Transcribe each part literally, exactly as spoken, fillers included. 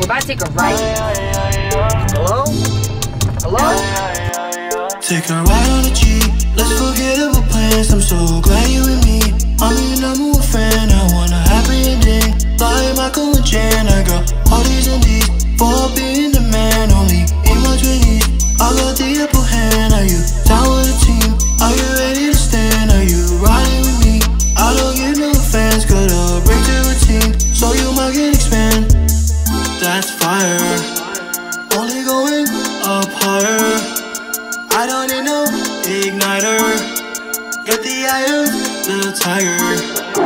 We're about to take a ride. Hello? Hello? Take a ride on the Jeep. Let's forget about plans. I'm so glad you and me. I'm your number one fan. I want a happy ending. Like Michael and Jan. I got all these and these for being the man. Only in my twenties. I got the upper hand. Are you down with the team? Are you ready to stand? Are you riding with me? I don't get no fans. Gotta break the routine, so you might get expand. That's fire. Only going up higher. I don't need no igniter. Get the eye of the tiger.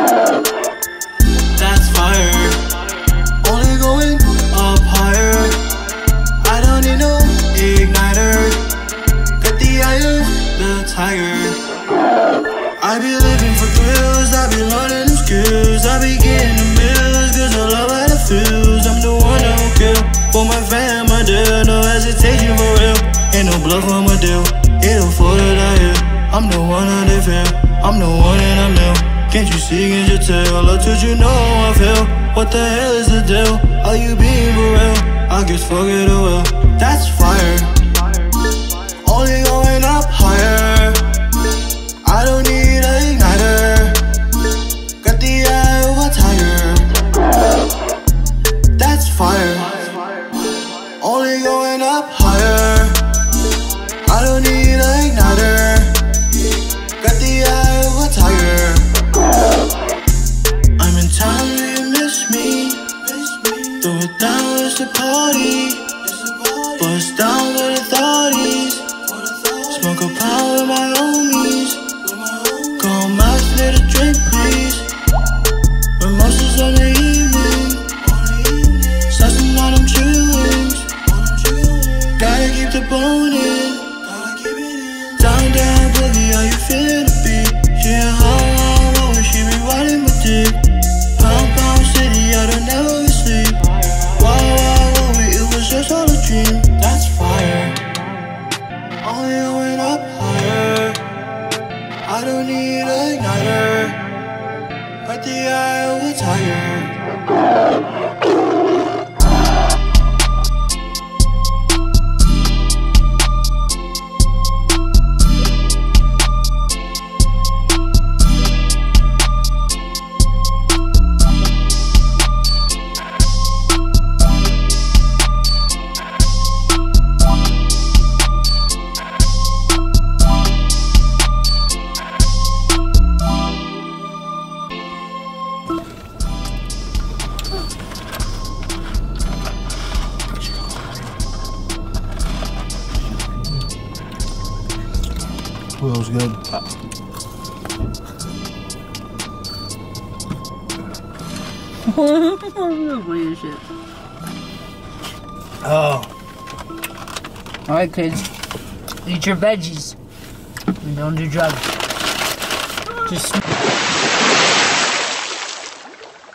That's fire. Only going up higher. I don't need no igniter. Get the eye of the tiger. I be living for thrills. I be learning new skills. I be getting the bills, cause I love how it feels. I'm the one that will kill for my fam, my deal. No hesitation for real. Ain't no bluff on my deal. It'll fall that I hear. I'm the one that they feel. I'm the one and I'm new. Can't you see, can't you tell? Or should you know how I feel? What the hell is the deal? Are you being for real? I guess fuck it, oh well. That's fire. Only going up higher. I don't need an igniter. Got the eye of a tiger. That's fire. Only going up higher. I don't need an igniter. Got the eye of a tiger. I'm in town, do you miss me? Throw it down, it's a party. Bust down with the thotties. Smoke a pound with my homies. Call master to drink, please. Mimosas on the evening. Sussing on them chewings. Gotta keep the bone in. Down, down, boogie, how you feelin' to be? She ain't home, home, home, when she be riding my dick. Pound, pound city, I don't never get sleep. Wow, wow, wow, it was just all a dream. That's fire. Only going up higher. I don't need an igniter. Got the eye of a tiger. Well, that was good. Weird shit. Oh. Alright, kids. Eat your veggies. And don't do drugs. Just.